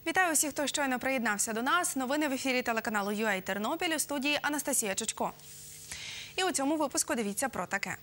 Вітаю усіх, хто щойно приєднався до нас. Новини в ефірі телеканалу UA Тернопіль, у студії Анастасія Чучко. І у цьому випуску дивіться про таке.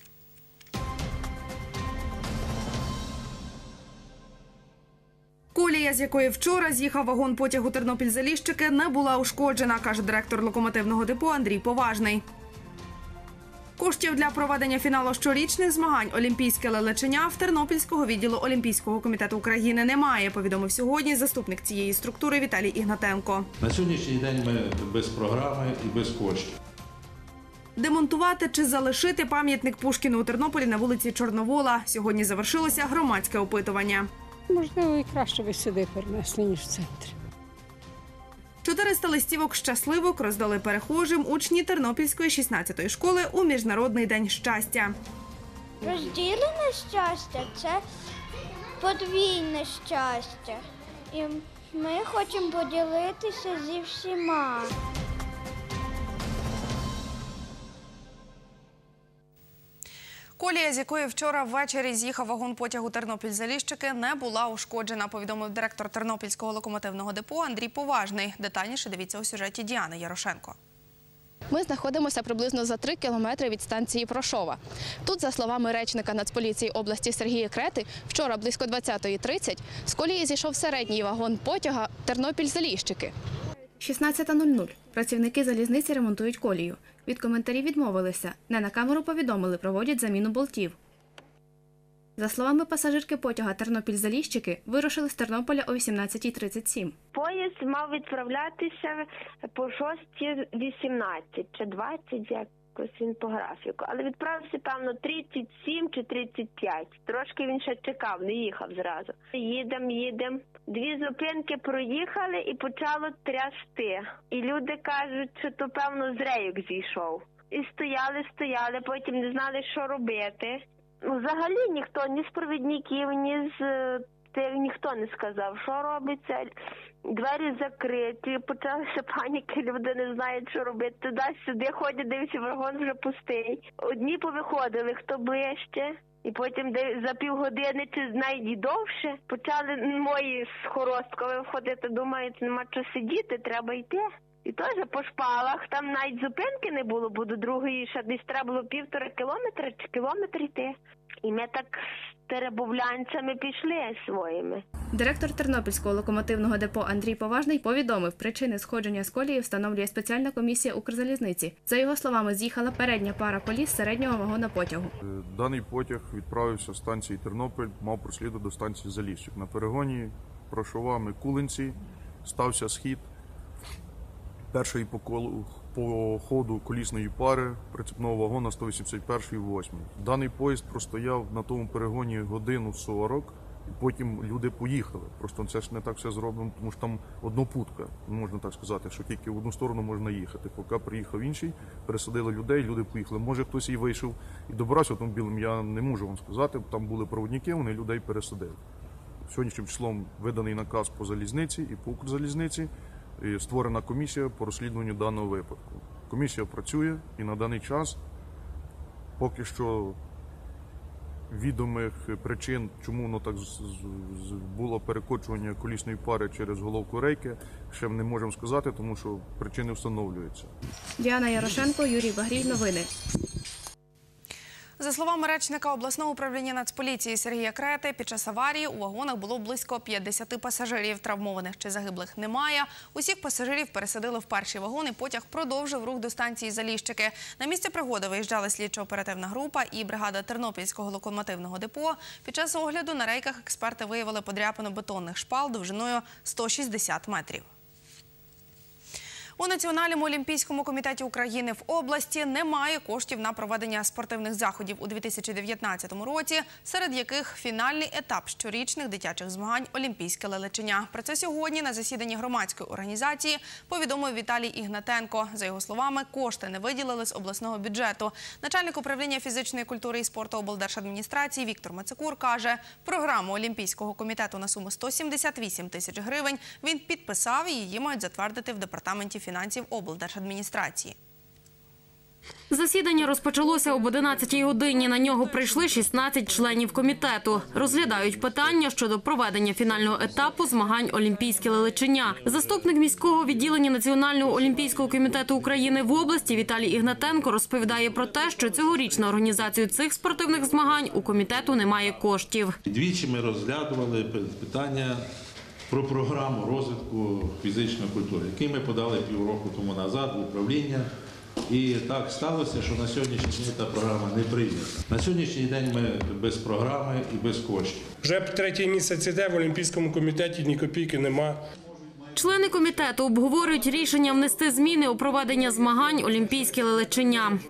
Колія, з якої вчора з'їхав вагон потягу Тернопіль-Заліщики, не була ушкоджена, каже директор локомотивного депо Андрій Поважний. Коштів для проведення фіналу щорічних змагань «Олімпійське лелеченя» в Тернопільського відділу Олімпійського комітету України немає, повідомив сьогодні заступник цієї структури Віталій Ігнатенко. На сьогоднішній день ми без програми і без коштів. Демонтувати чи залишити пам'ятник Пушкіну у Тернополі на вулиці Чорновола. Сьогодні завершилося громадське опитування. Можливо, і краще би сюди перенесли, ніж в центрі. 400 листівок щасливок роздали перехожим учні Тернопільської 16-ї школи у Міжнародний день щастя. Розділене щастя – це подвійне щастя. І ми хочемо поділитися зі всіма. Колія, з якої вчора ввечері з'їхав вагон потягу Тернопіль-Заліщики, не була ушкоджена, повідомив директор Тернопільського локомотивного депо Андрій Поважний. Детальніше дивіться у сюжеті Діани Ярошенко. Ми знаходимося приблизно за 3 кілометри від станції Прошова. Тут, за словами речника Нацполіції області Сергія Крети, вчора близько 20:30 з колії зійшов середній вагон потяга Тернопіль-Заліщики. 16:00. Працівники залізниці ремонтують колію. Від коментарів відмовилися. Не на камеру повідомили, проводять заміну болтів. За словами пасажирки потяга Тернопіль-Заліщики, вирушили з Тернополя о 18:37. Поїзд мав відправлятися по 6:18 чи 20, якось він по графіку. Але відправився, певно, 37 чи 35. Трошки він ще чекав, не їхав зразу. Їдем. 2 зупинки проїхали і почало трясти. І люди кажуть, що то, певно, з рейок зійшов. І стояли, потім не знали, що робити. Взагалі ніхто, ні з провідників, ні з тих, ніхто не сказав, що робиться. Двері закриті, почалася паніка, люди не знають, що робити. Туди-сюди ходять, дивляться, вагон вже пустий. Одні повиходили, хто ближче. І потім за півгодини чи навіть і довше почали мої з хоросткою входити, думають, нема чого сидіти, треба йти. І теж по шпалах, там навіть зупинки не було, бо до другої ще десь треба було 1,5 кілометра чи кілометр йти. І ми так з теребовлянцями пішли своїми. Директор Тернопільського локомотивного депо Андрій Поважний повідомив, причини сходження з колії встановлює спеціальна комісія Укрзалізниці. За його словами, з'їхала передня пара коліс середнього вагона потягу. Даний потяг відправився з станції Тернопіль, мав прослідувати до станції Заліщик. На перегоні Прошова Микулинці стався схід першої по ходу колісної пари прицепного вагона 181-ї 8. Даний поїзд простояв на тому перегоні 1:40, і потім люди поїхали. Просто це ж не так все зроблено, тому що там однопутка, можна так сказати, що тільки в одну сторону можна їхати. Поки приїхав інший, пересадили людей, люди поїхали. Може хтось і вийшов і добрався автомобілем, я не можу вам сказати, там були проводники, вони людей пересадили. Сьогоднішнім числом виданий наказ по залізниці і по Укрзалізниці, і створена комісія по розслідуванню даного випадку. Комісія працює і на даний час поки що відомих причин, чому воно так було перекочування колісної пари через головку рейки, ще не можемо сказати, тому що причини встановлюються. Діана Ярошенко, Юрій Багрій. Новини. За словами речника обласного управління Нацполіції Сергія Крети, під час аварії у вагонах було близько 50 пасажирів. Травмованих чи загиблих немає. Усіх пасажирів пересадили в перший вагон і потяг продовжив рух до станції Заліщики. На місце пригоди виїжджали слідчо-оперативна група і бригада Тернопільського локомотивного депо. Під час огляду на рейках експерти виявили подряпину бетонних шпал довжиною 160 метрів. У Національному олімпійському комітеті України в області немає коштів на проведення спортивних заходів у 2019 році, серед яких фінальний етап щорічних дитячих змагань «Олімпійське лелеченя». Про це сьогодні на засіданні громадської організації повідомив Віталій Ігнатенко. За його словами, кошти не виділили з обласного бюджету. Начальник управління фізичної культури і спорту облдержадміністрації Віктор Мацикур каже, програму Олімпійського комітету на суму 178 тисяч гривень він підписав і її мають затвердити в департаменті фінансів облдержадміністрації. Засідання розпочалося об 11-й годині. На нього прийшли 16 членів комітету. Розглядають питання щодо проведення фінального етапу змагань «Олімпійське лелечення». Заступник міського відділення Національного олімпійського комітету України в області Віталій Ігнатенко розповідає про те, що цьогоріч на організацію цих спортивних змагань у комітету немає коштів. Двічі ми розглядували питання про програму розвитку фізичної культури, який ми подали півроку тому назад в управління. І так сталося, що на сьогоднішній день та програма не прийнята. На сьогоднішній день ми без програми і без коштів. Вже третій місяць іде, в Олімпійському комітеті ні копійки нема. Члени комітету обговорюють рішення внести зміни у проведення змагань «Олімпійське лелечення».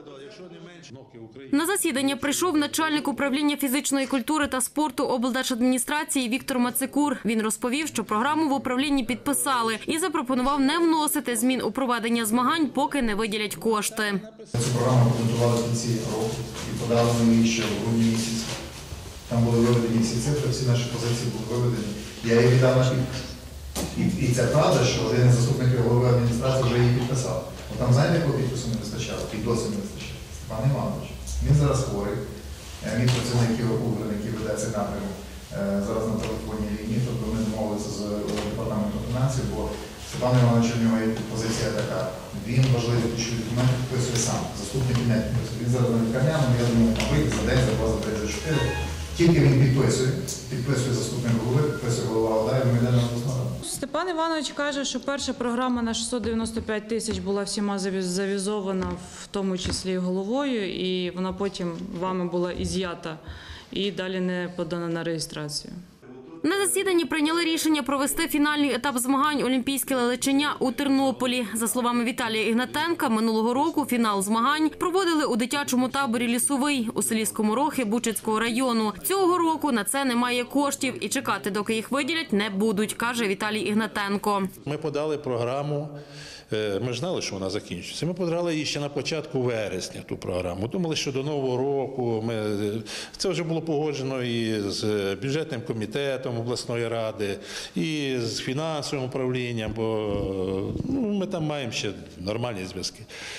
На засідання прийшов начальник управління фізичної культури та спорту облдержадміністрації Віктор Мацикур. Він розповів, що програму в управлінні підписали і запропонував не вносити змін у проведення змагань, поки не виділять кошти. Цю програму підготували в кінці року і подали ми її ще в грудні місяці. Там були виведені всі цифри, всі наші позиції були виведені. Я її віддав на підпис. І це правда, що один із заступників голови адміністрації вже її підписав. Там знаєте, якого підпису не вистачало? І досі не вистачає. Степан Іванович. Він зараз хворий. Мій працівник який веде цей напрямок, зараз на телефонній лінії, тобто ми домовилися з департаментом фінансів, бо Степан Іванович, у нього є позиція така. Він важливі ключові документи підписує сам, заступник не підписує. Він зараз на лікарняному, я думаю, на вийде за день, за два, за три, за чотири. Тільки він підписує заступник голови, підписує голова ОДА, і ми йдемо на обласну раду. Степан Іванович каже, що перша програма на 695 тисяч була всіма завізована, в тому числі і головою, і вона потім вами була із'ята і далі не подана на реєстрацію. На засіданні прийняли рішення провести фінальний етап змагань «Олімпійське лелечення» у Тернополі. За словами Віталія Ігнатенка, минулого року фінал змагань проводили у дитячому таборі «Лісовий» у селі Скоморохи Бучацького району. Цього року на це немає коштів і чекати, доки їх виділять, не будуть, каже Віталій Ігнатенко. Ми подали програму. Ми ж знали, що вона закінчиться. Ми подали її ще на початку вересня, ту програму. Думали, що до Нового року. Це вже було погоджено і з бюджетним комітетом обласної ради, і з фінансовим управлінням, бо ми там маємо ще нормальні зв'язки.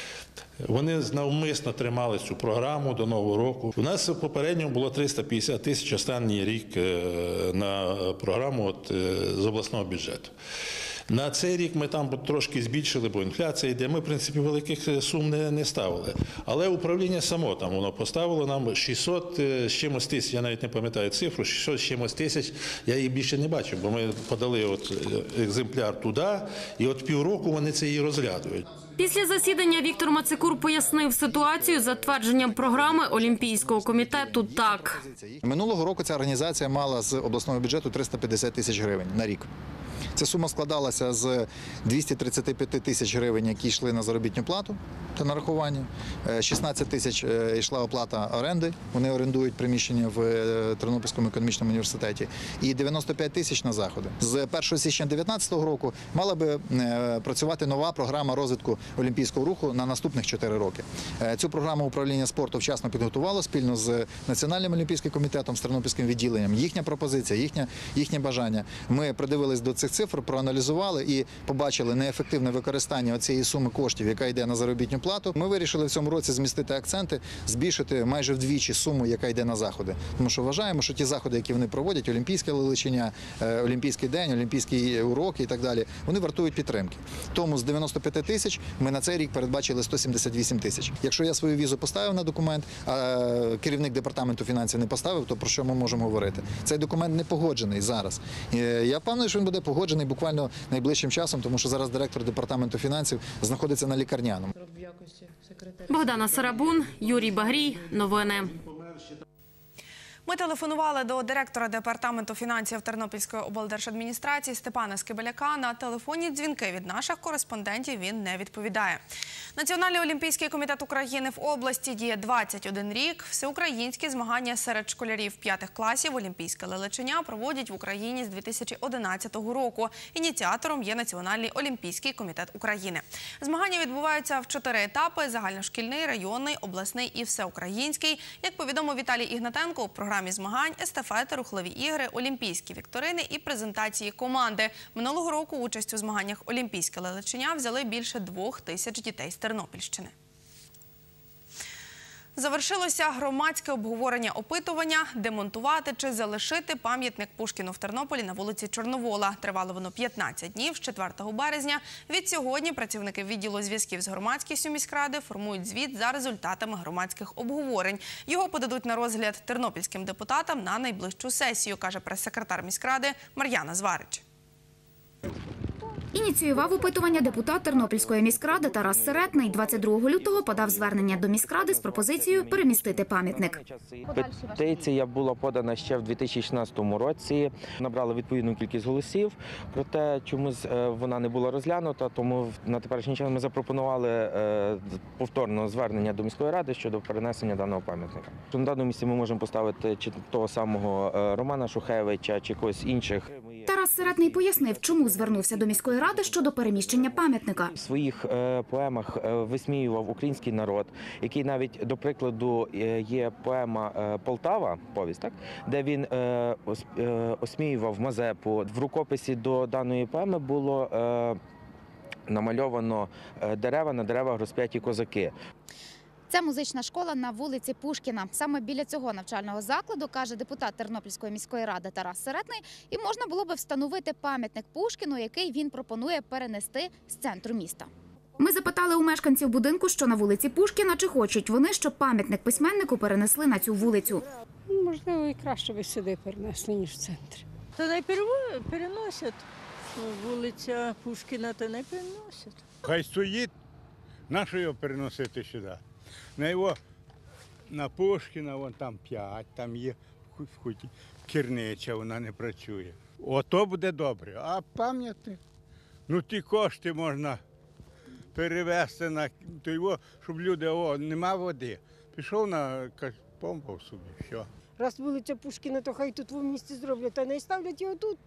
Вони навмисно тримали цю програму до Нового року. У нас попередньо було 350 тисяч останній рік на програму з обласного бюджету. На цей рік ми там трошки збільшили, бо інфляція йде. Ми, в принципі, великих сум не ставили. Але управління само там воно поставило нам 600 з чимось тисяч, я навіть не пам'ятаю цифру, 600 з чимось тисяч, я її більше не бачив, бо ми подали екземпляр туди, і півроку вони це її розглядують. Після засідання Віктор Мацикур пояснив ситуацію з затвердженням програми Олімпійського комітету так. Минулого року ця організація мала з обласного бюджету 350 тисяч гривень на рік. Ця сума складалася з 235 тисяч гривень, які йшли на заробітну плату та нарахування. 16 тисяч йшла оплата оренди, вони орендують приміщення в Тернопільському економічному університеті, і 95 тисяч на заходи. З 1 січня 2019 року мала би працювати нова програма розвитку олімпійського руху на наступних 4 роки. Цю програму управління спорту вчасно підготувало спільно з Національним олімпійським комітетом, з Тернопільським відділенням. Їхня пропозиція, їхнє бажання. Ми придивились до цих цифр, проаналізували і побачили неефективне використання цієї суми коштів, яка йде на заробітну плату. Ми вирішили в цьому році змістити акценти, збільшити майже вдвічі суму, яка йде на заходи. Тому що вважаємо, що ті заходи, які вони проводять, олімпійське лелечення, олімпійський день, олімпійські уроки і так далі, вони вартують підтримки. Тому з 95 тисяч ми на цей рік передбачили 178 тисяч. Якщо я свою візу поставив на документ, а керівник департаменту фінансів не поставив, то про що ми можемо говорити? Цей документ не погоджений зараз. Я впевнений, що він буде погоджений буквально найближчим часом, тому що зараз директор департаменту фінансів знаходиться на лікарняному. Богдана Сарабун, Юрій Багрій. Новини. Ми телефонували до директора департаменту фінансів Тернопільської облдержадміністрації Степана Скибеляка. На телефонні дзвінки від наших кореспондентів він не відповідає. Національний олімпійський комітет України в області діє 21 рік. Всеукраїнські змагання серед школярів 5 класів олімпійське лелечення проводять в Україні з 2011 року. Ініціатором є Національний олімпійський комітет України. Змагання відбуваються в 4 етапи – загальношкільний, районний, обласний і всеукраїнський. Як повідомив Віталій Ігнатенко, у програмі змагань – естафети, рухливі ігри, олімпійські вікторини і презентації команди. Минулого року участь у змаганнях «Олімпійське лелечення» взяли більше 2000 дітей з Тернопільщини. Завершилося громадське обговорення опитування, демонтувати чи залишити пам'ятник Пушкіну в Тернополі на вулиці Чорновола. Тривало воно 15 днів з 4 березня. Відсьогодні працівники відділу зв'язків з громадськістю міськради формують звіт за результатами громадських обговорень. Його подадуть на розгляд тернопільським депутатам на найближчу сесію, каже прес-секретар міськради Мар'яна Зварич. Ініціював опитування депутат Тернопільської міськради Тарас Серетний. 22 лютого подав звернення до міськради з пропозицією перемістити пам'ятник. Петиція була подана ще в 2016 році. Набрала відповідну кількість голосів, проте чомусь вона не була розглянута, тому на теперішній час ми запропонували повторне звернення до міської ради щодо перенесення даного пам'ятника. На даному місці ми можемо поставити чи того самого Романа Шухевича, чи когось інших. Тарас Серетний пояснив, чому звернувся до міської ради щодо переміщення пам'ятника. В своїх поемах висміював український народ, який навіть, до прикладу, є поема «Полтава», повість, так? Де він осміював Мазепу. В рукописі до даної поеми було намальовано дерева, на деревах розп'яті козаки. Це музична школа на вулиці Пушкіна. Саме біля цього навчального закладу, каже депутат Тернопільської міської ради Тарас Серетний, і можна було би встановити пам'ятник Пушкіну, який він пропонує перенести з центру міста. Ми запитали у мешканців будинку, що на вулиці Пушкіна, чи хочуть вони, щоб пам'ятник письменнику перенесли на цю вулицю. Можливо, і краще би сюди перенесли, ніж в центрі. Та не переносять. Вулиця Пушкіна, та не переносять. Хай стоїть, нащо його переносити сюди? На його, на Пушкіна, вон там 5, там є хоч керниця, вона не працює. Ото буде добре. А пам'ятник, ну ті кошти можна перевезти на його, щоб люди, нема води. Пішов на помпав собі, все. Раз вулиця Пушкіна, то хай тут в місті зроблять, а не ставлять його тут.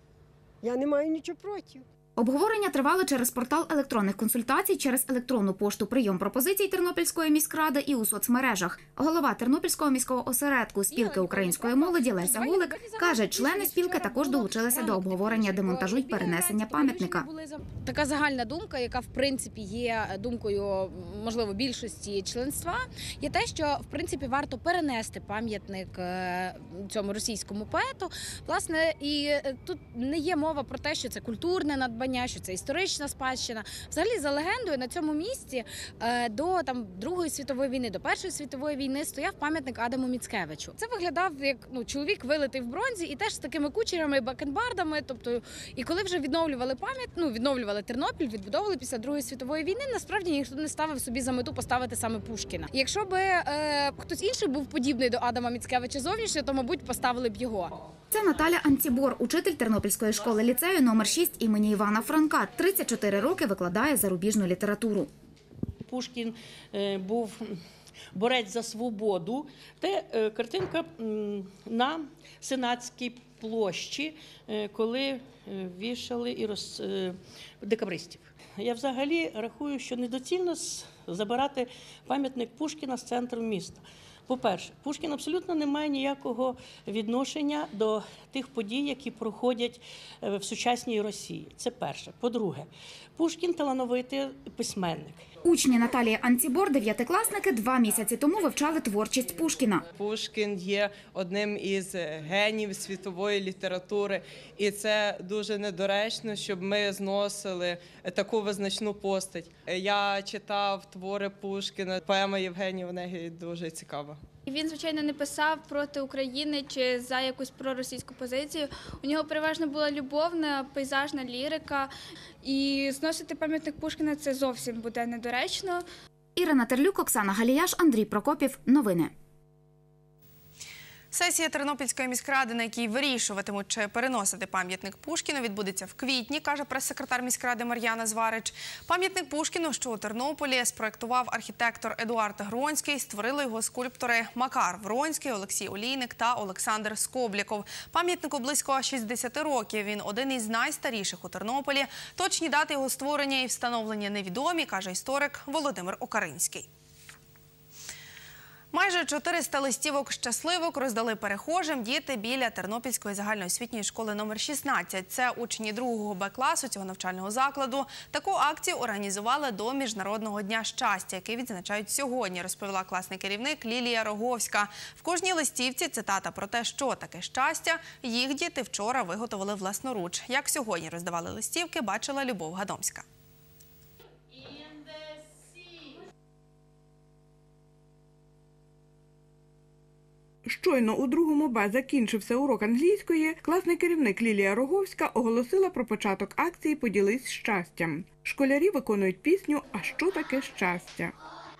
Я не маю нічого проти. Обговорення тривало через портал електронних консультацій, через електронну пошту «Прийом пропозицій» Тернопільської міськради і у соцмережах. Голова Тернопільського міського осередку спілки української молоді Леся Гулик каже, члени спілки також долучилися до обговорення демонтажу й перенесення пам'ятника. Така загальна думка, яка в принципі є думкою, можливо, більшості членства, є те, що в принципі варто перенести пам'ятник цьому російському поету. Власне, і тут не є мова про те, що це культурне надбання, що це історична спадщина. Взагалі, за легендою, на цьому місці до Другої світової війни, до Першої світової війни стояв пам'ятник Адаму Міцкевичу. Це виглядав як чоловік вилитий в бронзі і теж з такими кучерями, бакенбардами. Тобто, і коли вже відновлювали відновлювали Тернопіль, відбудовували після Другої світової війни, насправді ніхто не ставив собі за мету поставити саме Пушкіна. Якщо би хтось інший був подібний до Адама Міцкевича зовнішньо, то, мабуть, поставили б його. Це Наталя Анцібор, учитель Тернопільської школи ліцею номер 6 імені Івана Франка. 34 роки викладає зарубіжну літературу. Пушкін був борець за свободу. Це картинка на Сенатській площі, коли вішали декабристів. Я взагалі рахую, що недоцільно забирати пам'ятник Пушкіна з центру міста. По-перше, Пушкін абсолютно не має ніякого відношення до тих подій, які проходять в сучасній Росії. Це перше. По-друге, Пушкін – талановитий письменник. Учні Наталії Анцібор, 9-класники, 2 місяці тому вивчали творчість Пушкіна. Пушкін є одним із генів світової літератури. І це дуже недоречно, щоб ми зносили таку визначну постать. Я читав твори Пушкіна, поема Євгенія Онегії дуже цікава. Він, звичайно, не писав проти України чи за якусь проросійську позицію. У нього переважно була любовна, пейзажна лірика. І зносити пам'ятник Пушкіна – це зовсім буде недоречно. Ірина Терлюк, Оксана Галіяш, Андрій Прокопів. Новини. Сесія Тернопільської міськради, на якій вирішуватимуть, чи переносити пам'ятник Пушкіну, відбудеться в квітні, каже прес-секретар міськради Мар'яна Зварич. Пам'ятник Пушкіну, що у Тернополі, спроектував архітектор Едуард Гронський, створили його скульптори Макар Вронський, Олексій Олійник та Олександр Скобліков. Пам'ятнику близько 60 років, він один із найстаріших у Тернополі. Точні дати його створення і встановлення невідомі, каже історик Володимир Окаринський. Майже 400 листівок щасливок роздали перехожим діти біля Тернопільської загальноосвітньої школи номер 16. Це учні 2-го Б-класу цього навчального закладу. Таку акцію організували до Міжнародного дня щастя, який відзначають сьогодні, розповіла класний керівник Лілія Роговська. В кожній листівці цитата про те, що таке щастя. Їх діти вчора виготовили власноруч. Як сьогодні роздавали листівки, бачила Любов Гадомська. Щойно у 2-му Б закінчився урок англійської, класний керівник Лілія Роговська оголосила про початок акції «Поділись щастям». Школярі виконують пісню «А що таке щастя?».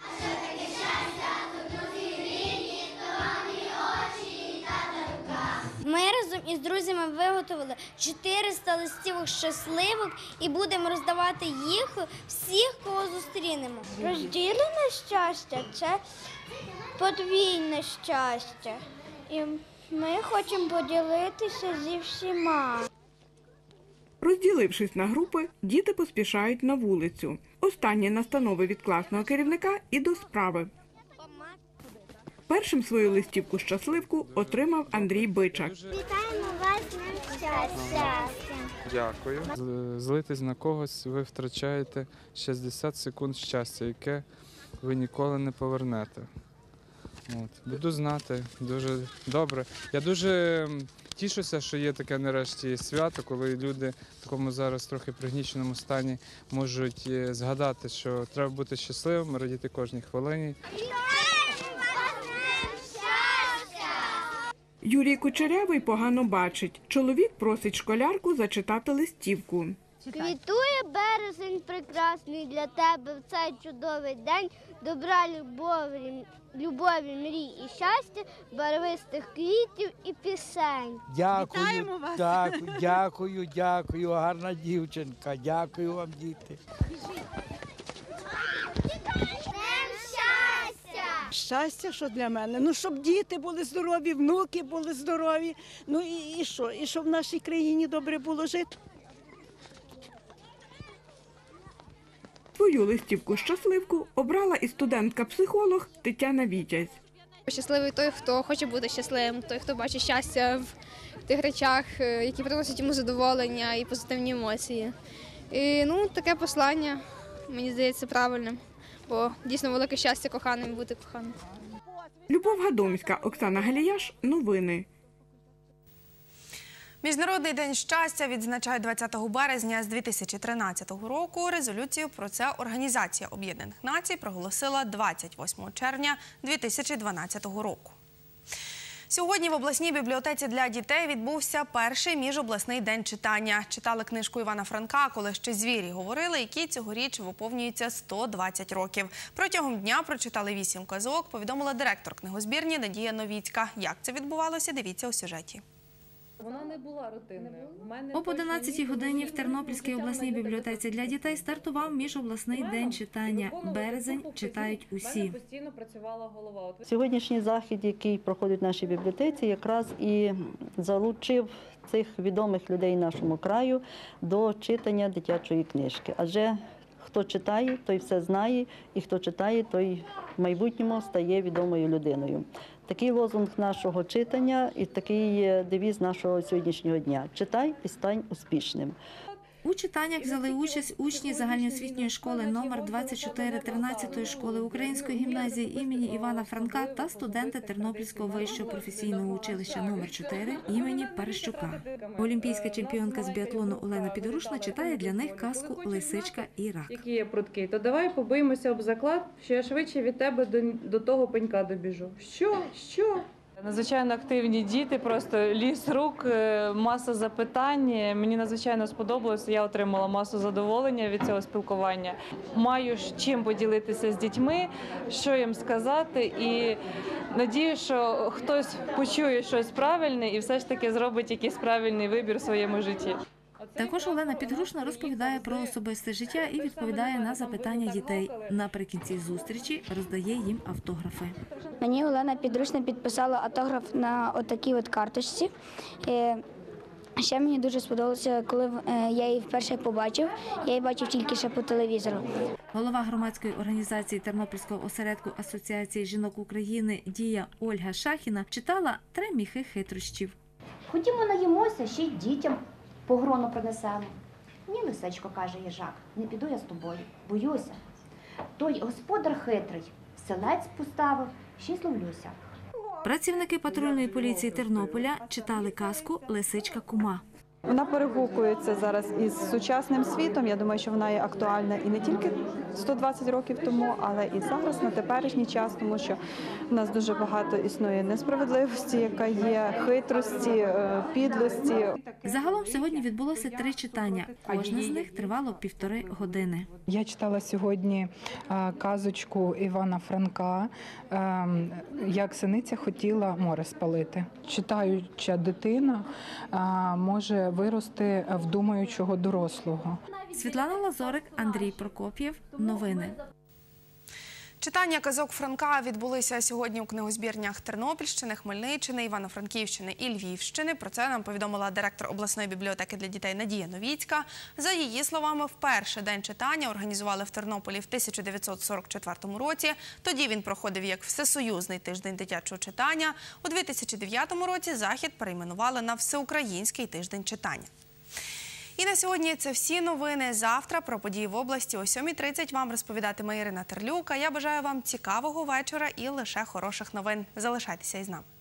Ми разом із друзями виготовили 400 листівок щасливок і будемо роздавати їх всіх, кого зустрінемо. Розділене щастя – це подвійне щастя. І ми хочемо поділитися зі всіма. Розділившись на групи, діти поспішають на вулицю. Останні настанови від класного керівника і до справи. Першим свою листівку-щасливку отримав Андрій Бичак. Вітаємо вас з Днем щастя! Дякую. Злитись на когось ви втрачаєте 60 секунд щастя, яке ви ніколи не повернете. Буду знати, дуже добре. Я дуже тішуся, що є таке нарешті свято, коли люди в такому зараз трохи пригніченому стані можуть згадати, що треба бути щасливим, радіти кожній хвилині. Юрій Кучерявий погано бачить. Чоловік просить школярку зачитати листівку. Квітує березень прекрасний для тебе в цей чудовий день. Добра, любові, мрій і щастя, барвистих квітів і пісень. Дякую, дякую, гарна дівчинка. Дякую вам, діти. Щастя, що для мене? Ну, щоб діти були здорові, внуки були здорові. Ну і що? І щоб в нашій країні добре було жити. Свою листівку-щасливку обрала і студентка-психолог Тетяна Вітязь. Щасливий той, хто хоче бути щасливим, той, хто бачить щастя в тих речах, які приносять йому задоволення і позитивні емоції. І, таке послання, мені здається, правильним. Бо дійсно велике щастя коханим бути коханим. Любов Гадомська, Оксана Галіяш. Новини. Міжнародний день щастя відзначають 20 березня з 2013 року. Резолюцію про це Організація Об'єднаних Націй проголосила 28 червня 2012 року. Сьогодні в обласній бібліотеці для дітей відбувся перший міжобласний день читання. Читали книжку Івана Франка «Коли ще звірі говорили», який цьогоріч виповнюється 120 років. Протягом дня прочитали 8 казок, повідомила директор книгозбірні Надія Новіцька. Як це відбувалося, дивіться у сюжеті. Вона не була рутинною. Об 11-й годині в Тернопільській обласній бібліотеці для дітей стартував міжобласний день читання. Березень читають усі. Постійно працювала голова. Сьогоднішній захід, який проходить в нашій бібліотеці, якраз і залучив цих відомих людей нашому краю до читання дитячої книжки. Адже хто читає, той все знає, і хто читає, той в майбутньому стає відомою людиною. Такий лозунг нашого читання і такий девіз нашого сьогоднішнього дня – «Читай і стань успішним». У читаннях взяли участь учні загальноосвітньої школи номер 24 13-ї школи Української гімназії імені Івана Франка та студенти Тернопільського вищого професійного училища номер 4 імені Перещука. Олімпійська чемпіонка з біатлону Олена Підорушна читає для них казку «Лисичка і рак». Які є прудкі, то давай побиємося об заклад, що я швидше від тебе до того пенька добіжу. Що? Надзвичайно активні діти, просто ліс рук, маса запитань. Мені надзвичайно сподобалося, я отримала масу задоволення від цього спілкування. Маю чим поділитися з дітьми, що їм сказати, і надію, що хтось почує щось правильне і все ж таки зробить якийсь правильний вибір в своєму житті. Також Олена Підгрушна розповідає про особисте життя і відповідає на запитання дітей. Наприкінці зустрічі роздає їм автографи. Мені Олена Підручна підписала автограф на отакій карточці. Ще мені дуже сподобалося, коли я її вперше побачив. Я її бачив тільки ще по телевізору. Голова громадської організації Тернопільського осередку Асоціації жінок України «Дія» Ольга Шахіна читала 3 міхи хитрощів. Ходімо наїмося, ще й дітям по грону принесемо. Ні, лисичко, каже їжак, не піду я з тобою, боюся. Той господар хитрий, селець поставив, ще й зловлюся. Працівники патрульної поліції Тернополя читали казку «Лисичка кума». Вона перегукується зараз із сучасним світом. Я думаю, що вона є актуальна і не тільки 120 років тому, але і зараз, на теперішній час, тому що в нас дуже багато існує несправедливості, яка є, хитрості, підлості. Загалом сьогодні відбулося 3 читання. Кожне з них тривало 1,5 години. Я читала сьогодні казочку Івана Франка «Як синиця хотіла море спалити». Читаюча дитина може вирости в думаючого дорослого. Світлана Лазорик, Андрій Прокоп'єв. Новини. Читання казок Франка відбулися сьогодні у книгозбірнях Тернопільщини, Хмельниччини, Івано-Франківщини і Львівщини. Про це нам повідомила директор обласної бібліотеки для дітей Надія Новіцька. За її словами, вперше день читання організували в Тернополі в 1944 році. Тоді він проходив як Всесоюзний тиждень дитячого читання. У 2009 році захід перейменували на Всеукраїнський тиждень читання. І на сьогодні це всі новини. Завтра про події в області о 7:30 вам розповідатиме Ірина Терлюк. А я бажаю вам цікавого вечора і лише хороших новин. Залишайтеся із нами.